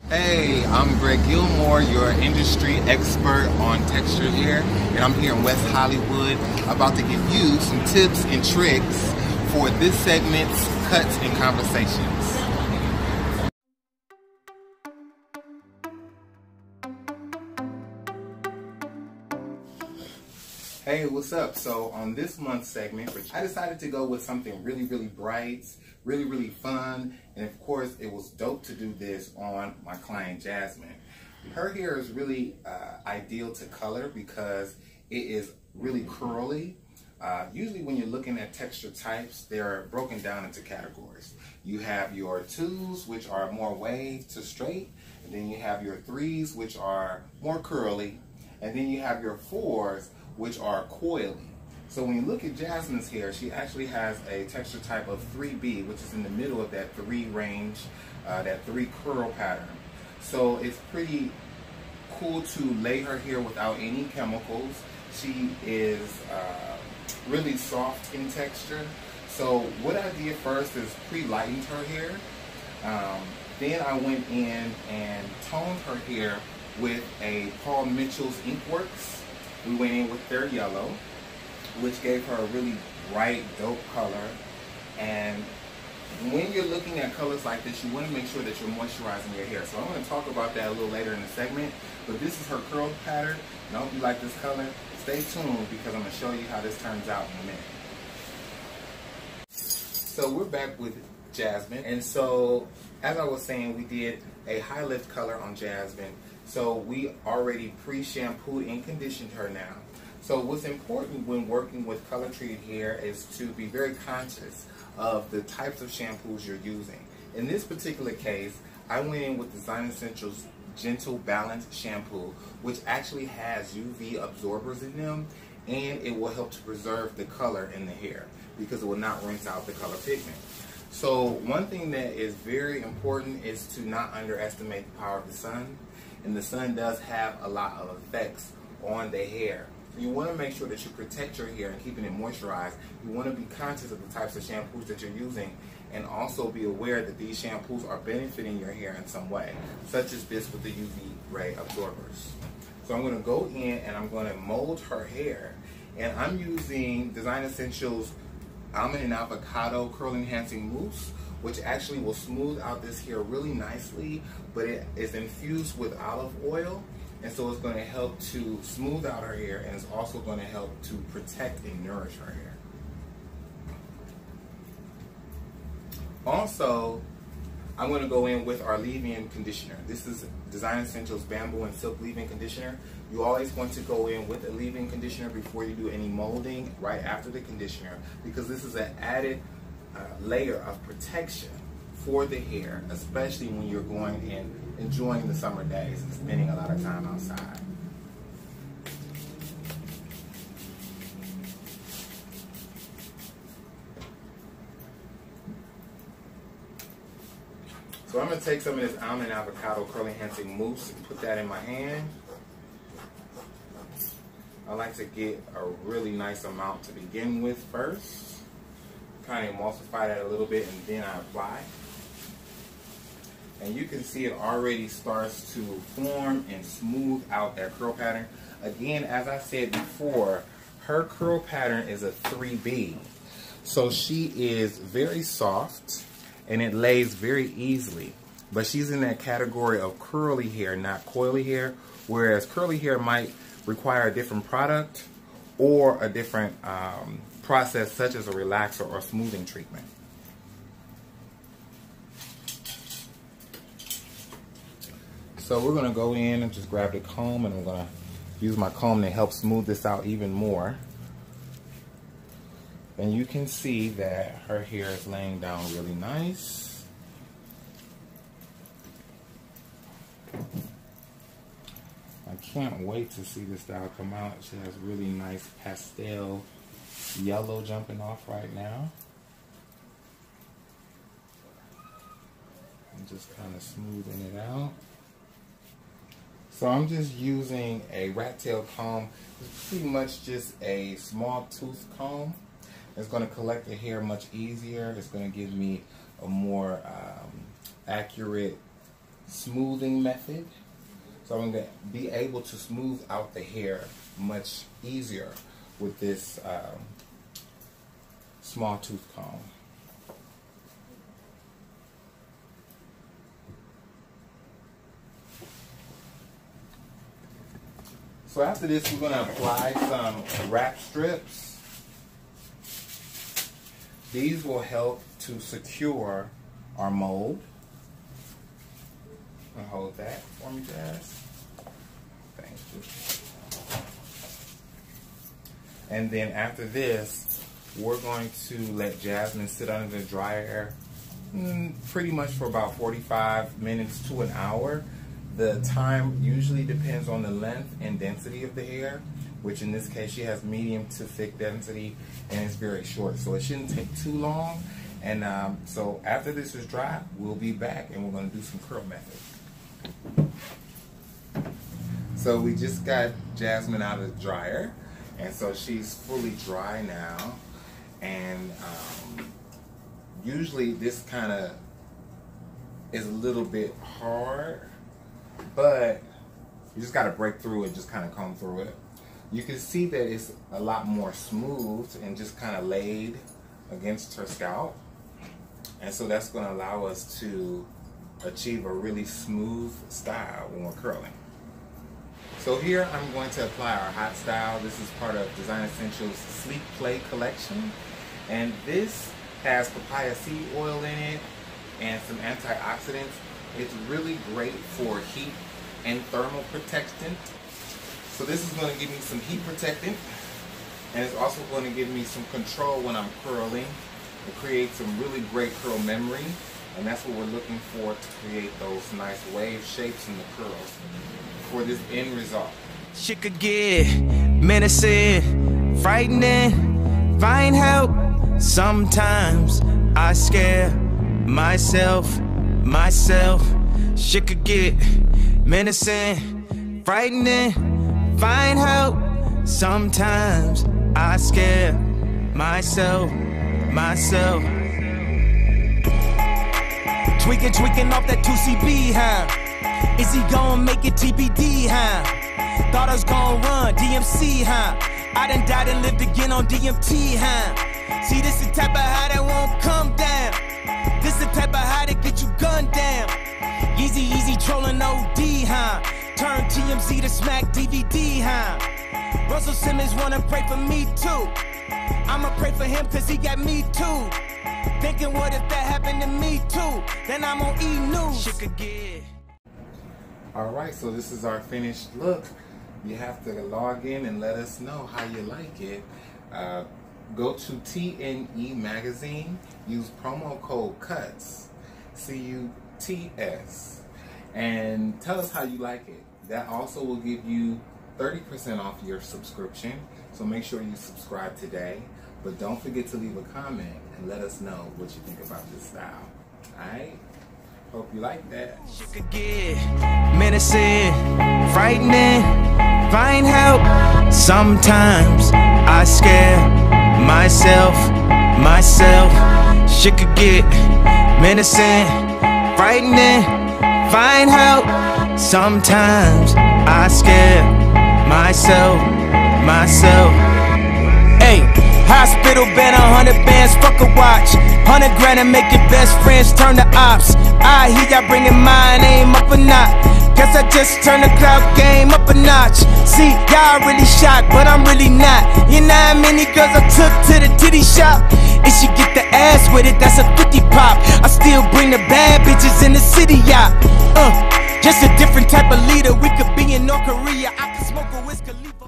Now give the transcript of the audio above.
Hey, I'm Greg Gilmore, your industry expert on texture hair, and I'm here in West Hollywood about to give you some tips and tricks for this segment's Cuts and Conversations. Hey, what's up? So on this month's segment, I decided to go with something really bright, really fun, and of course it was dope to do this on my client Jasmine. Her hair is really ideal to color because it is really curly. Usually when you're looking at texture types, they're broken down into categories. You have your 2s, which are more wave to straight, and then you have your 3s, which are more curly, and then you have your 4s, which are coily. So when you look at Jasmine's hair, she actually has a texture type of 3B, which is in the middle of that 3 range, that 3 curl pattern. So it's pretty cool to lay her hair without any chemicals. She is really soft in texture. So what I did first is pre-lightened her hair. Then I went in and toned her hair with a Paul Mitchell's Inkworks. We went in with their yellow, which gave her a really bright, dope color. And when you're looking at colors like this, you want to make sure that you're moisturizing your hair. So I'm going to talk about that a little later in the segment. But this is her curl pattern, and I hope you like this color. Stay tuned because I'm going to show you how this turns out in a minute. So we're back with Jasmine. And so, as I was saying, we did a high lift color on Jasmine. So we already pre-shampooed and conditioned her now. So what's important when working with color treated hair is to be very conscious of the types of shampoos you're using. In this particular case, I went in with Design Essentials Gentle Balance Shampoo, which actually has UV absorbers in them, and it will help to preserve the color in the hair because it will not rinse out the color pigment. So one thing that is very important is to not underestimate the power of the sun. And the sun does have a lot of effects on the hair. So you want to make sure that you protect your hair and keeping it moisturized. You want to be conscious of the types of shampoos that you're using and also be aware that these shampoos are benefiting your hair in some way, such as this with the UV ray absorbers. So I'm going to go in and I'm going to mold her hair. And I'm using Design Essentials Almond and Avocado Curl Enhancing Mousse, which actually will smooth out this hair really nicely, but it is infused with olive oil, and so it's going to help to smooth out her hair, and it's also going to help to protect and nourish her hair. Also, I'm going to go in with our leave-in conditioner. This is Design Essentials Bamboo and Silk Leave-In Conditioner. You always want to go in with a leave-in conditioner before you do any molding right after the conditioner, because this is an added layer of protection for the hair, especially when you're going and enjoying the summer days and spending a lot of time outside. So I'm going to take some of this Almond Avocado Curl Enhancing Mousse and put that in my hand. I like to get a really nice amount to begin with first. Kind of emulsify that a little bit and then I apply. And you can see it already starts to form and smooth out that curl pattern. Again, as I said before, her curl pattern is a 3B. So she is very soft and it lays very easily. But she's in that category of curly hair, not coily hair, whereas curly hair might require a different product or a different process such as a relaxer or smoothing treatment. So we're going to go in and just grab the comb, and I'm going to use my comb to help smooth this out even more. And you can see that her hair is laying down really nice. I can't wait to see this style come out. She has really nice pastel yellow jumping off right now. I'm just kind of smoothing it out. So I'm just using a rat tail comb. It's pretty much just a small tooth comb. It's going to collect the hair much easier. It's going to give me a more accurate smoothing method. So I'm going to be able to smooth out the hair much easier with this small tooth comb. So after this, we're going to apply some wrap strips. These will help to secure our mold. Hold that for me, Jazz. Thank you. And then after this, we're going to let Jasmine sit under the dryer pretty much for about 45 minutes to an hour. The time usually depends on the length and density of the hair, which in this case she has medium to thick density and it's very short, so it shouldn't take too long. And so after this is dry, we'll be back and we're going to do some curl method. So we just got Jasmine out of the dryer, and so she's fully dry now. And usually this kind of is a little bit hard, but you just got to break through it, just kind of comb through it. You can see that it's a lot more smooth and just kind of laid against her scalp. And so that's going to allow us to achieve a really smooth style when we're curling. So here I'm going to apply our hot style. This is part of Design Essentials Sleep Play collection. And this has papaya seed oil in it and some antioxidants. It's really great for heat and thermal protectant. So this is going to give me some heat protectant, and it's also going to give me some control when I'm curling. It creates some really great curl memory, and that's what we're looking for to create those nice wave shapes in the curls for this end result. She could get menacing, frightening, find help. Sometimes I scare myself. She could get menacing, frightening, find help. Sometimes I scare myself. Tweaking off that 2CB, huh? Is he gonna make it TBD, huh? Thought I was gonna run DMC, huh? I done died and lived again on DMT, huh? See, this the type of high that won't come down. This the type of high that get you gunned down. Easy trolling OD, huh? Turn TMZ to smack DVD, huh? Russell Simmons wanna pray for me too. I'ma pray for him cause he got me too. Thinking what if that happened to me too? Then I'm on E! News. Alright, so this is our finished look. You have to log in and let us know how you like it. Go to TNE Magazine, use promo code Cutz, CUTS, and tell us how you like it. That also will give you 30% off your subscription, so make sure you subscribe today. But don't forget to leave a comment and let us know what you think about this style. Alright? Hope you like that. She could get menacing, frightening, find help. Sometimes I scare myself. She could get menacing, frightening, find help. Sometimes I scare myself. Hey, hospital been 100 bands, fuck a watch. 100 grand and make your best friends turn to ops. I hear y'all bringing mine aim up a notch. Guess I just turned the cloud game up a notch. See, y'all really shocked, but I'm really not. You know how many girls I took to the titty shop? If she get the ass with it, that's a 50 pop. I still bring the bad bitches in the city, yeah. Just a different type of leader. We could be in North Korea. I could smoke a whiskey.